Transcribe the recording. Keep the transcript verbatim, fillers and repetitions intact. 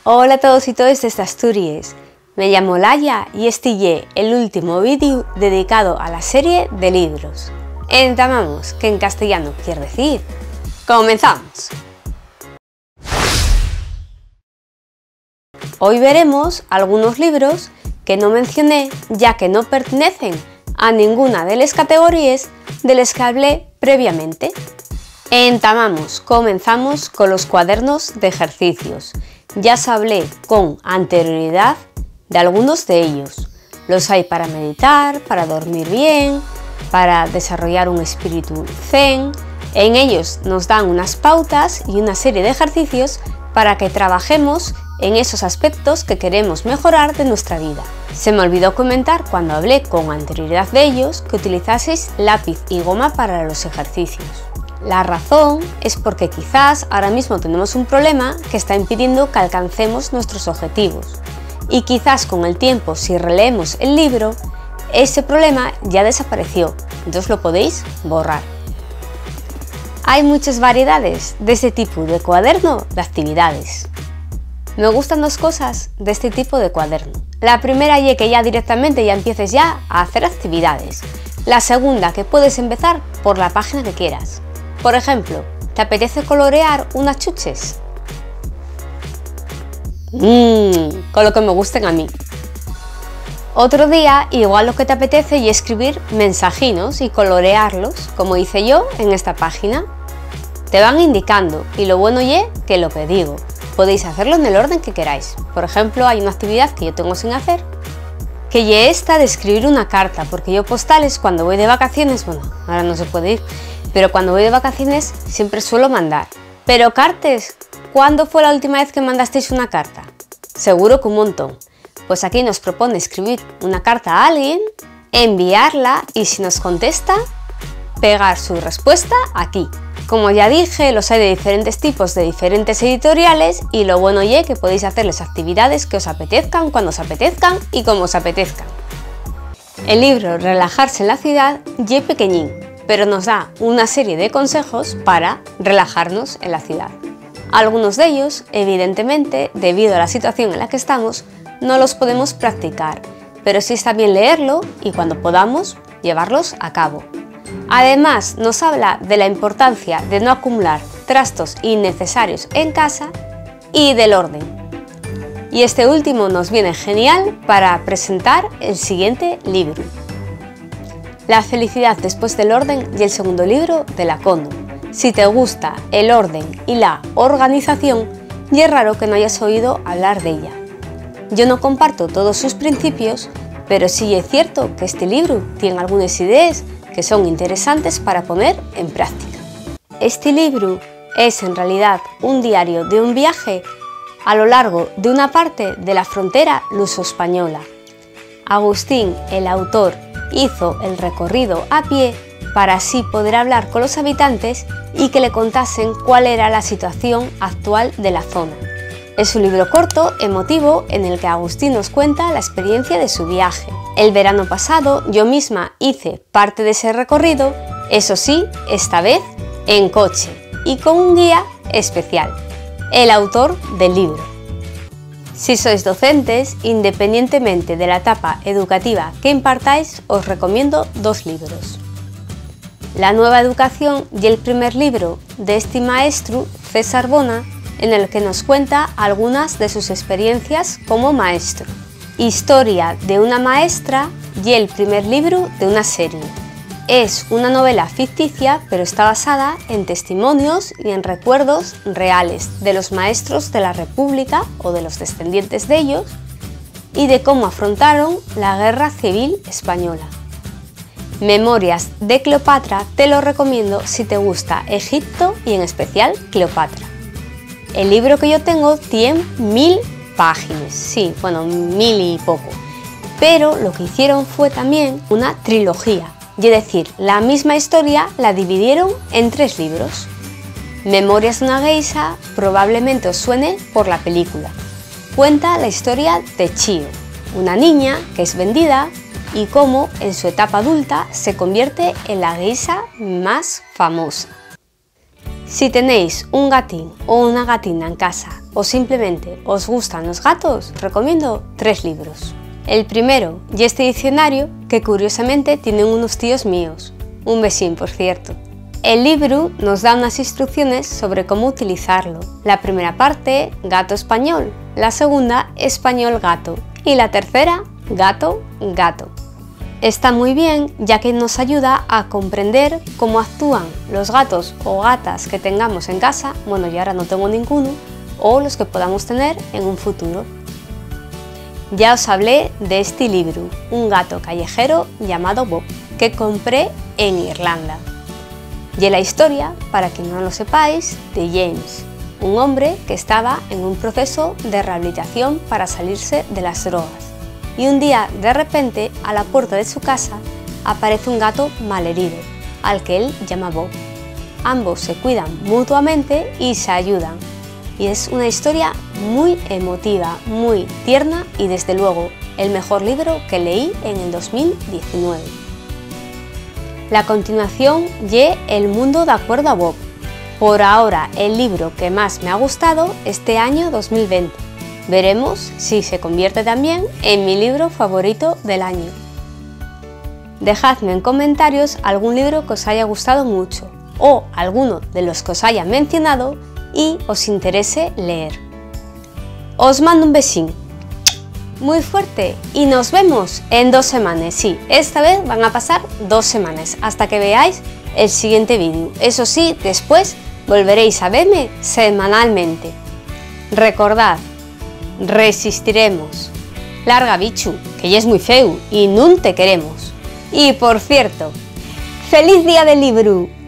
Hola a todos y todas desde Asturias, me llamo Laia y este es el último vídeo dedicado a la serie de libros. Entamamos, que en castellano quiere decir, comenzamos. Hoy veremos algunos libros que no mencioné ya que no pertenecen a ninguna de las categorías de las que hablé previamente. Entamamos, comenzamos con los cuadernos de ejercicios. Ya os hablé con anterioridad de algunos de ellos. Los hay para meditar, para dormir bien, para desarrollar un espíritu zen. En ellos nos dan unas pautas y una serie de ejercicios para que trabajemos en esos aspectos que queremos mejorar de nuestra vida. Se me olvidó comentar cuando hablé con anterioridad de ellos que utilizaseis lápiz y goma para los ejercicios. La razón es porque quizás ahora mismo tenemos un problema que está impidiendo que alcancemos nuestros objetivos. Y quizás con el tiempo, si releemos el libro, ese problema ya desapareció, entonces lo podéis borrar. Hay muchas variedades de este tipo de cuaderno de actividades. Me gustan dos cosas de este tipo de cuaderno. La primera es que ya directamente ya empieces ya a hacer actividades. La segunda, que puedes empezar por la página que quieras. Por ejemplo, ¿te apetece colorear unas chuches? Mmm, con lo que me gusten a mí. Otro día, igual lo que te apetece y escribir mensajinos y colorearlos, como hice yo en esta página. Te van indicando y lo bueno es que lo que digo, podéis hacerlo en el orden que queráis. Por ejemplo, hay una actividad que yo tengo sin hacer, que es esta de escribir una carta, porque yo postales cuando voy de vacaciones, bueno, ahora no se puede ir, pero cuando voy de vacaciones siempre suelo mandar. Pero cartas, ¿cuándo fue la última vez que mandasteis una carta? Seguro que un montón. Pues aquí nos propone escribir una carta a alguien, enviarla y si nos contesta, pegar su respuesta aquí. Como ya dije, los hay de diferentes tipos, de diferentes editoriales y lo bueno es que podéis hacerles actividades que os apetezcan, cuando os apetezcan y como os apetezcan. El libro Relajarse en la ciudad es pequeñín, pero nos da una serie de consejos para relajarnos en la ciudad. Algunos de ellos, evidentemente, debido a la situación en la que estamos, no los podemos practicar, pero sí está bien leerlo y cuando podamos, llevarlos a cabo. Además, nos habla de la importancia de no acumular trastos innecesarios en casa y del orden. Y este último nos viene genial para presentar el siguiente libro. La felicidad después del orden y el segundo libro de Lakondo. Si te gusta el orden y la organización, y es raro que no hayas oído hablar de ella. Yo no comparto todos sus principios, pero sí es cierto que este libro tiene algunas ideas que son interesantes para poner en práctica. Este libro es en realidad un diario de un viaje a lo largo de una parte de la frontera luso-española. Agustín, el autor, hizo el recorrido a pie para así poder hablar con los habitantes y que le contasen cuál era la situación actual de la zona. Es un libro corto, emotivo, en el que Agustín nos cuenta la experiencia de su viaje. El verano pasado yo misma hice parte de ese recorrido, eso sí, esta vez en coche y con un guía especial, el autor del libro. Si sois docentes, independientemente de la etapa educativa que impartáis, os recomiendo dos libros. La nueva educación y el primer libro de este maestro, César Bona, en el que nos cuenta algunas de sus experiencias como maestro. Historia de una maestra y el primer libro de una serie. Es una novela ficticia, pero está basada en testimonios y en recuerdos reales de los maestros de la República o de los descendientes de ellos y de cómo afrontaron la Guerra Civil Española. Memorias de Cleopatra te lo recomiendo si te gusta Egipto y en especial Cleopatra. El libro que yo tengo tiene mil páginas, sí, bueno, mil y poco, pero lo que hicieron fue también una trilogía, es decir, la misma historia la dividieron en tres libros. Memorias de una geisha probablemente os suene por la película. Cuenta la historia de Chio, una niña que es vendida y cómo en su etapa adulta se convierte en la geisha más famosa. Si tenéis un gatín o una gatina en casa o simplemente os gustan los gatos, recomiendo tres libros. El primero, y este diccionario, que curiosamente tienen unos tíos míos, un vecino por cierto. El libro nos da unas instrucciones sobre cómo utilizarlo. La primera parte, gato español, la segunda, español gato y la tercera, gato gato. Está muy bien ya que nos ayuda a comprender cómo actúan los gatos o gatas que tengamos en casa, bueno, yo ahora no tengo ninguno, o los que podamos tener en un futuro. Ya os hablé de este libro, un gato callejero llamado Bob, que compré en Irlanda. Y la historia, para quien no lo sepáis, de James, un hombre que estaba en un proceso de rehabilitación para salirse de las drogas. Y un día, de repente, a la puerta de su casa aparece un gato malherido, al que él llama Bob. Ambos se cuidan mutuamente y se ayudan. Y es una historia muy emotiva, muy tierna y desde luego el mejor libro que leí en el dos mil diecinueve. La continuación ye El mundo de acuerdo a Bob. Por ahora el libro que más me ha gustado este año dos mil veinte. Veremos si se convierte también en mi libro favorito del año. Dejadme en comentarios algún libro que os haya gustado mucho o alguno de los que os haya mencionado y os interese leer. Os mando un besín muy fuerte y nos vemos en dos semanas. Sí, esta vez van a pasar dos semanas hasta que veáis el siguiente vídeo. Eso sí, después volveréis a verme semanalmente. Recordad, resistiremos. Larga bichu, que ya es muy feu y nun te queremos. Y por cierto, ¡feliz día del libro!